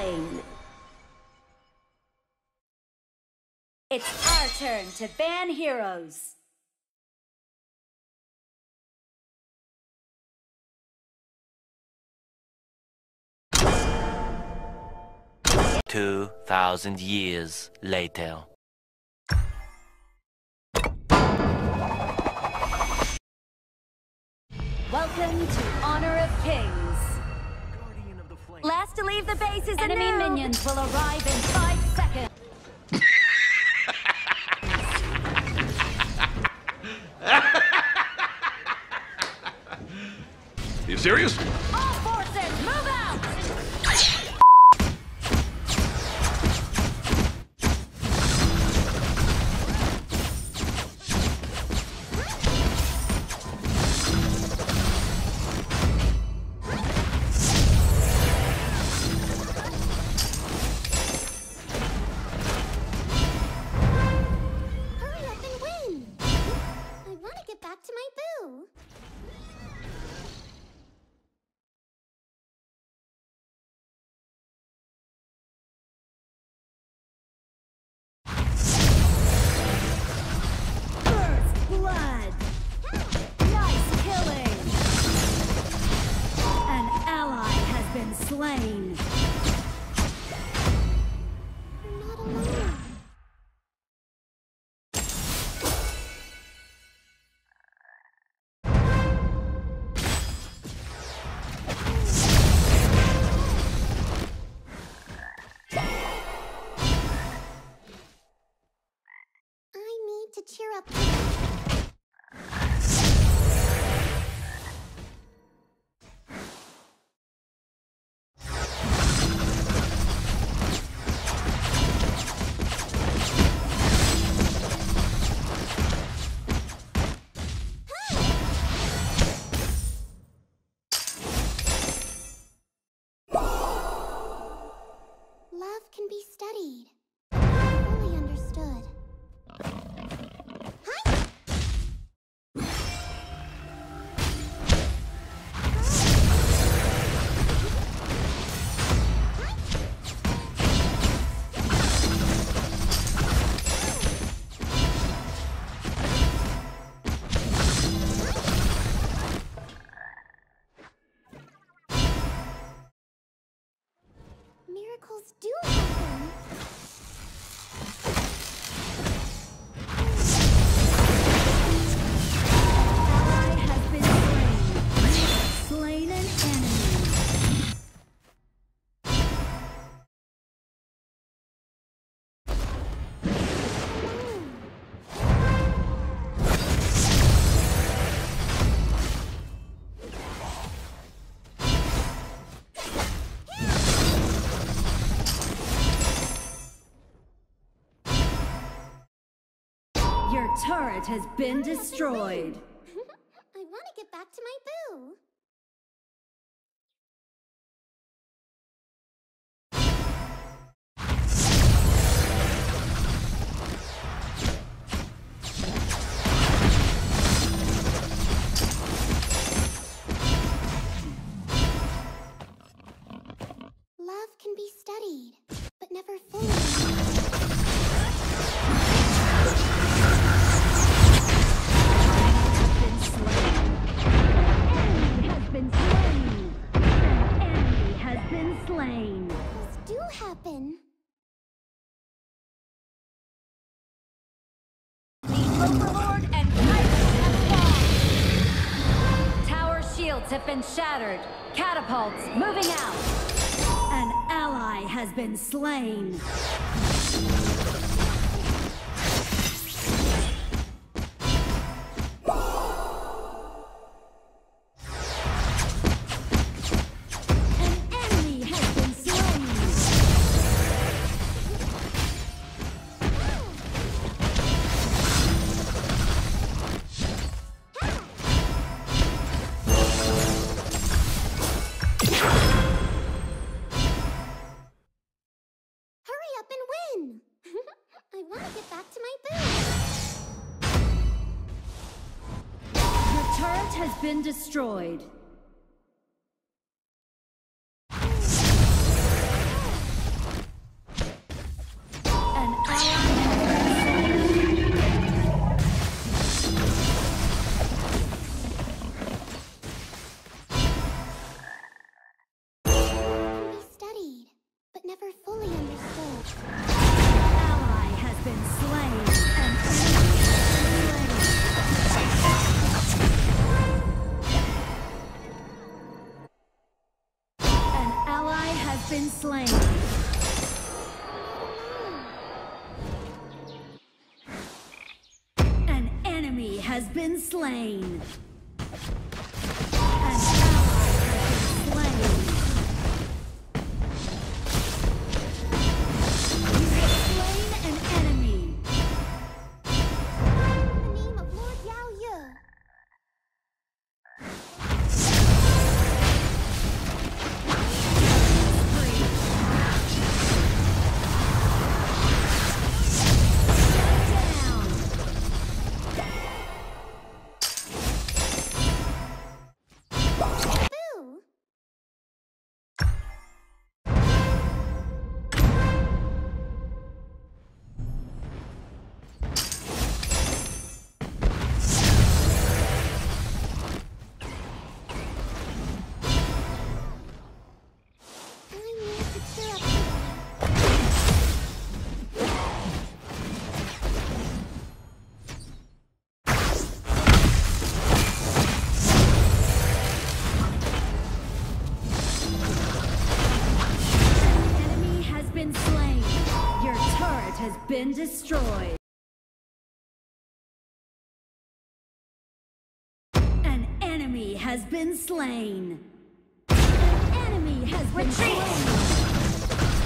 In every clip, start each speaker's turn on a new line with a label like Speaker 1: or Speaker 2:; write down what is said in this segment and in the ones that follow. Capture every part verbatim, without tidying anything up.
Speaker 1: slain. It's our turn to ban heroes.
Speaker 2: Two thousand years later.
Speaker 1: Welcome to Honor of Kings. Last to leave the base is enemy a minions will arrive in five seconds.
Speaker 3: You serious?
Speaker 1: All forces, move out!
Speaker 4: Hurry up and win! I want to get back to my boo.
Speaker 1: First blood. Nice killing. An ally has been slain.
Speaker 4: You're not alone. I need to cheer up. Love can be studied, fully understood. Hi! Miracles do happen.
Speaker 1: Ally has been slain. Slain an enemy. Your turret has been destroyed.
Speaker 4: I want to get back to my boo. Love can be studied, but never fully.
Speaker 1: Slain.
Speaker 4: Miracles do happen.
Speaker 1: The Overlord and Titans have fallen. Tower shields have been shattered. Catapults moving out. An ally has been slain.
Speaker 4: I want to get back to my booth.
Speaker 1: Your turret has been destroyed. been slain. An enemy has been slain. An ally has been slain. You have slain an enemy.
Speaker 4: In the name of Lord Yao Yu. Boo! I need to cheer up today.
Speaker 1: Enemy has been slain. Your turret has been destroyed. An enemy has been slain. An enemy has been
Speaker 3: Retreat!
Speaker 1: slain.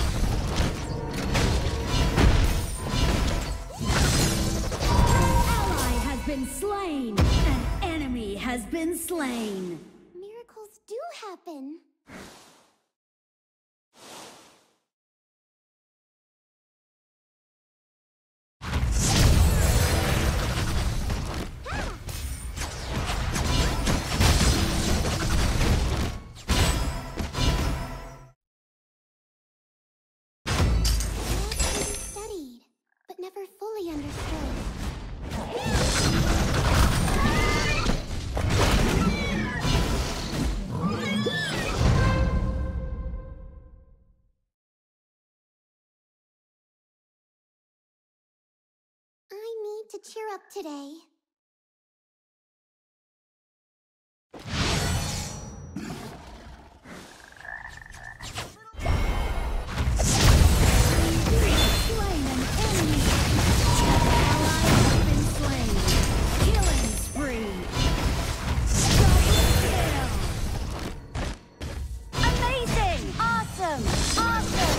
Speaker 1: An ally has been slain. An enemy has been slain.
Speaker 4: Miracles do happen. Love can be studied, but never fully understood. I need to cheer up today.
Speaker 1: Slain an enemy. Ally has been slain. Killing spree. Double kill.
Speaker 3: Amazing! Awesome! Awesome!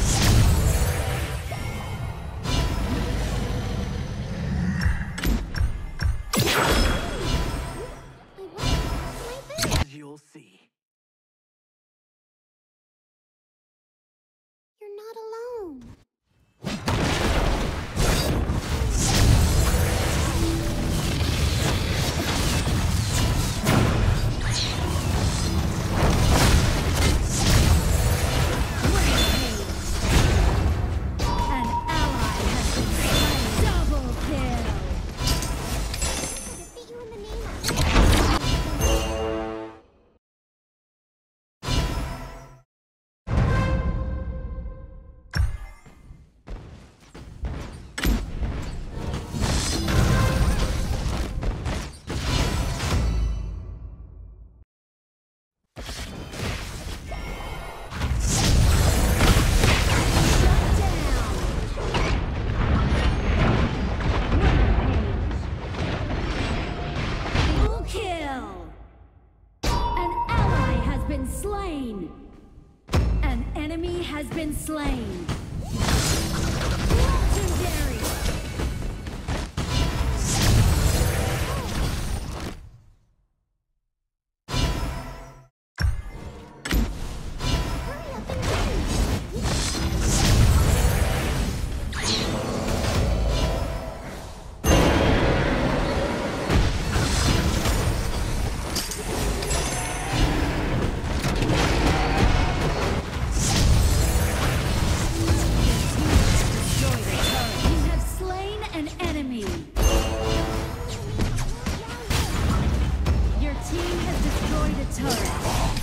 Speaker 4: I wonder what's my boo.
Speaker 5: You'll see.
Speaker 4: You're not alone.
Speaker 1: An ally has been slain. Double kill.
Speaker 4: I defeat you in the name of
Speaker 1: Double kill. An ally has been slain. An enemy has been slain. Legendary.
Speaker 4: hurry up and win.
Speaker 1: You have slain an enemy. Your team has destroyed a turret.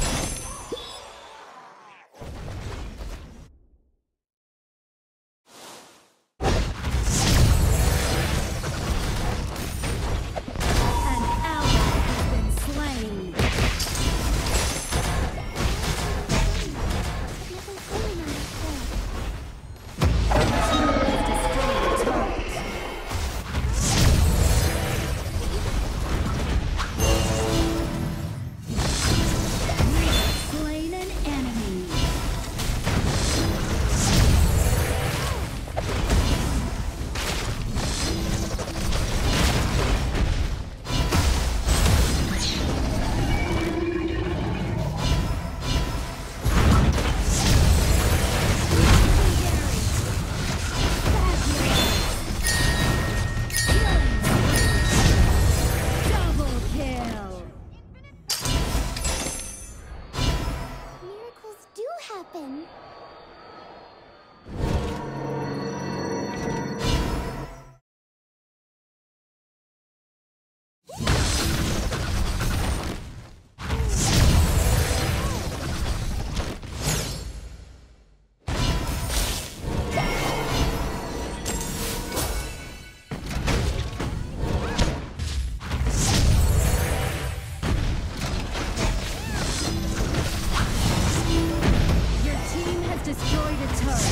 Speaker 1: An ally has been slain.
Speaker 4: Never fully happen.
Speaker 1: Destroyed a turret.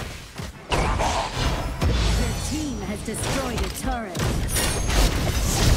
Speaker 1: Your team has destroyed a turret.